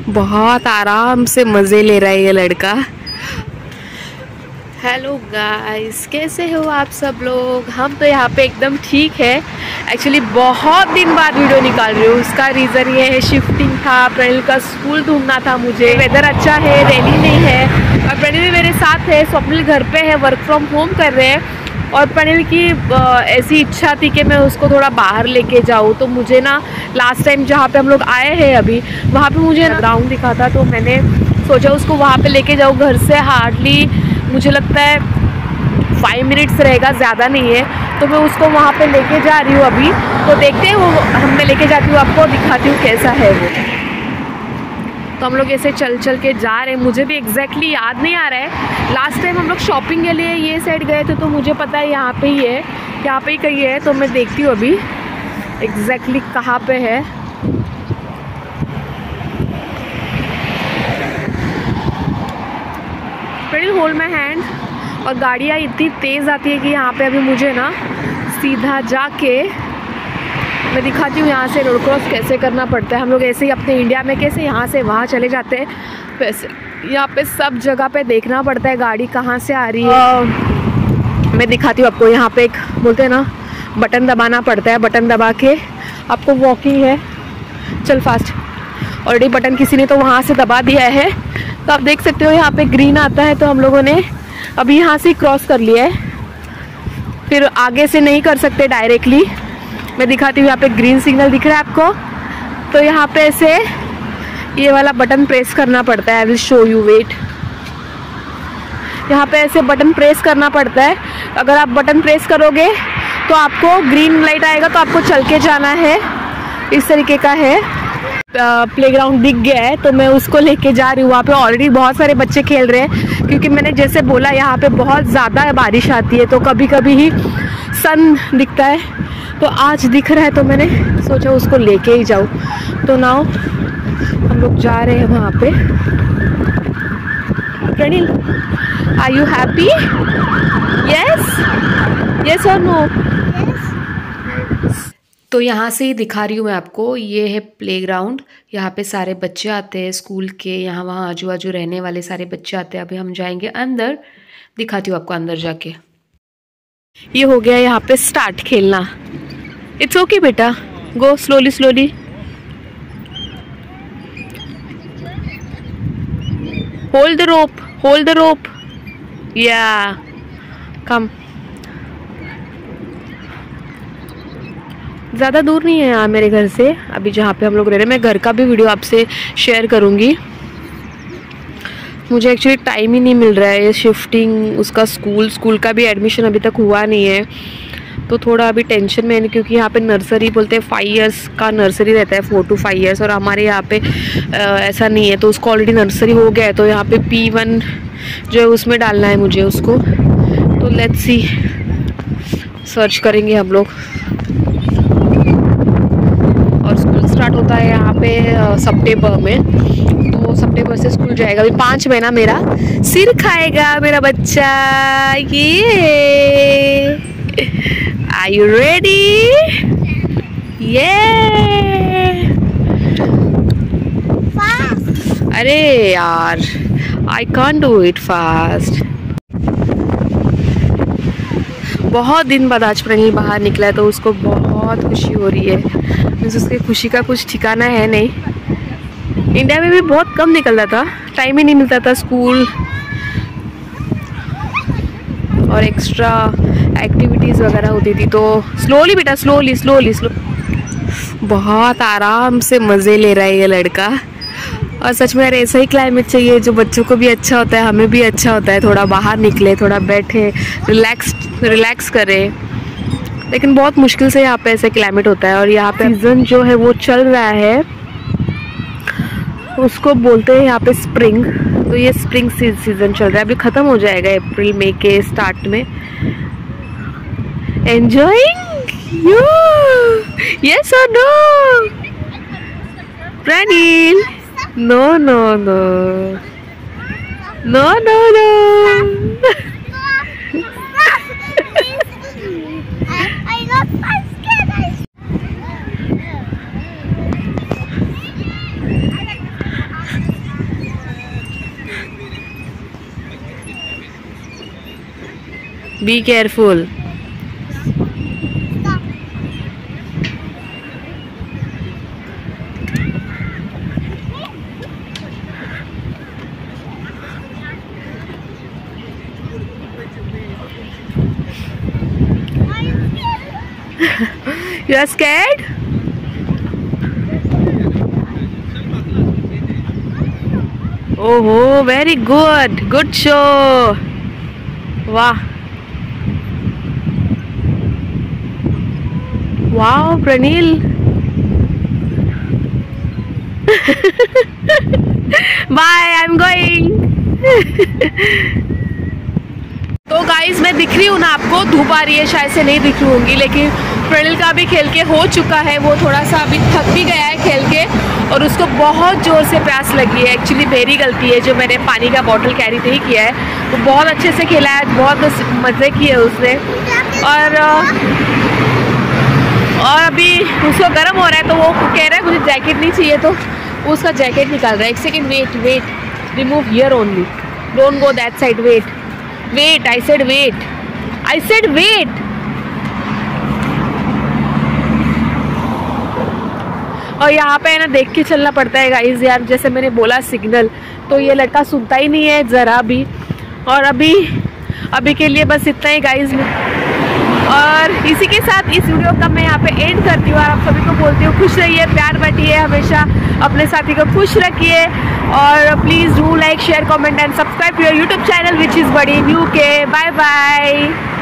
बहुत आराम से मज़े ले रहा है ये लड़का। हेलो गाइस, कैसे हो आप सब लोग? हम तो यहाँ पे एकदम ठीक है। एक्चुअली बहुत दिन बाद वीडियो निकाल रही हूँ। उसका रीज़न ये है, शिफ्टिंग था, प्रणील का स्कूल ढूंढना था मुझे। वेदर अच्छा है, रेनी नहीं है और प्रणील भी मेरे साथ है। स्वप्निल घर पे है, वर्क फ्रॉम होम कर रहे हैं और प्रणील की ऐसी इच्छा थी कि मैं उसको थोड़ा बाहर लेके जाऊँ। तो मुझे ना लास्ट टाइम जहाँ पे हम लोग आए हैं अभी, वहाँ पे मुझे ग्राउंड दिखा था, तो मैंने सोचा उसको वहाँ पे लेके जाऊँ। घर से हार्डली मुझे लगता है 5 मिनट्स रहेगा, ज़्यादा नहीं है। तो मैं उसको वहाँ पे लेके जा रही हूँ अभी। तो देखते हैं, वो मैं लेके जाती हूँ, आपको दिखाती हूँ कैसा है वो। तो हम लोग ऐसे चल चल के जा रहे हैं। मुझे भी एग्जैक्टली याद नहीं आ रहा है। लास्ट टाइम हम लोग शॉपिंग के लिए ये साइड गए थे, तो मुझे पता है यहाँ पे ही है, यहाँ पे ही कहीं है। तो मैं देखती हूँ अभी एग्जैक्टली कहाँ पे है। Praneel hold my hand. और गाड़ियाँ इतनी तेज़ आती है कि यहाँ पे अभी मुझे ना सीधा जाके मैं दिखाती हूँ यहाँ से रोड क्रॉस कैसे करना पड़ता है। हम लोग ऐसे ही अपने इंडिया में कैसे यहाँ से वहाँ चले जाते हैं, वैसे यहाँ पे सब जगह पे देखना पड़ता है गाड़ी कहाँ से आ रही है। मैं दिखाती हूँ आपको। यहाँ पे एक बोलते हैं ना, बटन दबाना पड़ता है। बटन दबा के आपको वॉकिंग है, चल फास्ट। ऑलरेडी बटन किसी ने तो वहाँ से दबा दिया है। तो आप देख सकते हो यहाँ पे ग्रीन आता है, तो हम लोगों ने अभी यहाँ से क्रॉस कर लिया है। फिर आगे से नहीं कर सकते डायरेक्टली। मैं दिखाती हूँ, यहाँ पे ग्रीन सिग्नल दिख रहा है आपको। तो यहाँ पे ऐसे ये वाला बटन प्रेस करना पड़ता है। I will show you, wait. यहाँ पे ऐसे बटन प्रेस करना पड़ता है। अगर आप बटन प्रेस करोगे तो आपको ग्रीन लाइट आएगा, तो आपको चल के जाना है। इस तरीके का है। प्लेग्राउंड दिख गया है, तो मैं उसको लेके जा रही हूँ। वहाँ पे ऑलरेडी बहुत सारे बच्चे खेल रहे हैं, क्योंकि मैंने जैसे बोला यहाँ पे बहुत ज़्यादा बारिश आती है, तो कभी कभी ही सन दिखता है। तो आज दिख रहा है, तो मैंने सोचा उसको लेके ही जाऊँ। तो नाउ हम लोग जा रहे हैं वहाँ पे। Praneel, are you happy? Yes, yes और नो? तो यहाँ से ही दिखा रही हूँ मैं आपको। ये है प्लेग्राउंड। यहाँ पे सारे बच्चे आते हैं स्कूल के, यहाँ वहाँ आजू बाजू रहने वाले सारे बच्चे आते हैं। अभी हम जाएंगे अंदर, दिखाती हूँ आपको अंदर जाके। ये हो गया यहाँ पे स्टार्ट खेलना। इट्स ओके बेटा, go slowly slowly. Hold the rope, hold the rope, या कम। ज़्यादा दूर नहीं है यहाँ मेरे घर से, अभी जहाँ पे हम लोग रह रहे हैं। मैं घर का भी वीडियो आपसे शेयर करूँगी। मुझे एक्चुअली टाइम ही नहीं मिल रहा है। ये शिफ्टिंग, उसका स्कूल का भी एडमिशन अभी तक हुआ नहीं है, तो थोड़ा अभी टेंशन में है। क्योंकि यहाँ पे नर्सरी बोलते हैं 5 इयर्स का नर्सरी रहता है, 4 to 5 इयर्स, और हमारे यहाँ पे ऐसा नहीं है। तो उसको ऑलरेडी नर्सरी हो गया है, तो यहाँ पे P1 जो है उसमें डालना है मुझे उसको। तो लेट्स सी, सर्च करेंगे हम लोग। और स्कूल स्टार्ट होता है यहाँ पे सितंबर में, तो सितंबर से स्कूल जाएगा। अभी 5 महीना मेरा सिर खाएगा मेरा बच्चा। ये आर यू रेडी? ये अरे यार, I can't do it fast. बहुत दिन बाद आज प्रणील बाहर निकला है, तो उसको बहुत खुशी हो रही है। उसकी खुशी का कुछ ठिकाना है नहीं। इंडिया में भी बहुत कम निकलता था, टाइम ही नहीं मिलता था। स्कूल और एक्स्ट्रा एक्टिविटीज़ वगैरह होती थी। तो स्लोली बेटा, स्लोली स्लोली स्लो। बहुत आराम से मज़े ले रहा है ये लड़का। और सच में यार, ऐसा ही क्लाइमेट चाहिए जो बच्चों को भी अच्छा होता है, हमें भी अच्छा होता है। थोड़ा बाहर निकले, थोड़ा बैठे, रिलैक्स करें। लेकिन बहुत मुश्किल से यहाँ पे ऐसे क्लाइमेट होता है। और यहाँ पे सीज़न जो है वो चल रहा है, उसको बोलते हैं यहाँ पे स्प्रिंग। तो ये स्प्रिंग सीज़न चल रहा है, अभी ख़त्म हो जाएगा अप्रैल मई के स्टार्ट में। एंजॉयिंग यू, यस और no? Praneel, no no no no no no. Be careful. You are scared? Oh, very good. Good show. Wow. Wow, Pranil. Bye, I'm going. तो गाइस मैं दिख रही हूँ ना आपको, धूप आ रही है शायद से नहीं दिख रही होंगी, लेकिन प्रणिल का भी खेल के हो चुका है। वो थोड़ा सा अभी थक भी गया है खेल के और उसको बहुत ज़ोर से प्यास लगी है। एक्चुअली मेरी गलती है जो मैंने पानी का बॉटल कैरी नहीं किया है। वो बहुत अच्छे से खेला है, बहुत मज़े किए उसने। और अभी उसको गर्म हो रहा है तो वो कह रहा है मुझे जैकेट नहीं चाहिए, तो वो उसका जैकेट निकाल रहा है। एक second, wait, remove here only, don't go that side, wait, I said wait. और यहाँ पे है ना देख के चलना पड़ता है गाइस यार, जैसे मैंने बोला सिग्नल, तो ये लड़का सुनता ही नहीं है ज़रा भी। और अभी के लिए बस इतना ही गाइस। और इसी के साथ इस वीडियो का मैं यहाँ पे एंड करती हूँ और आप सभी को बोलती हूँ खुश रहिए, प्यार बांटिए, हमेशा अपने साथी को खुश रखिए। और please do like, share, comment and subscribe to your YouTube channel which is बड़ी न्यू के। Bye bye.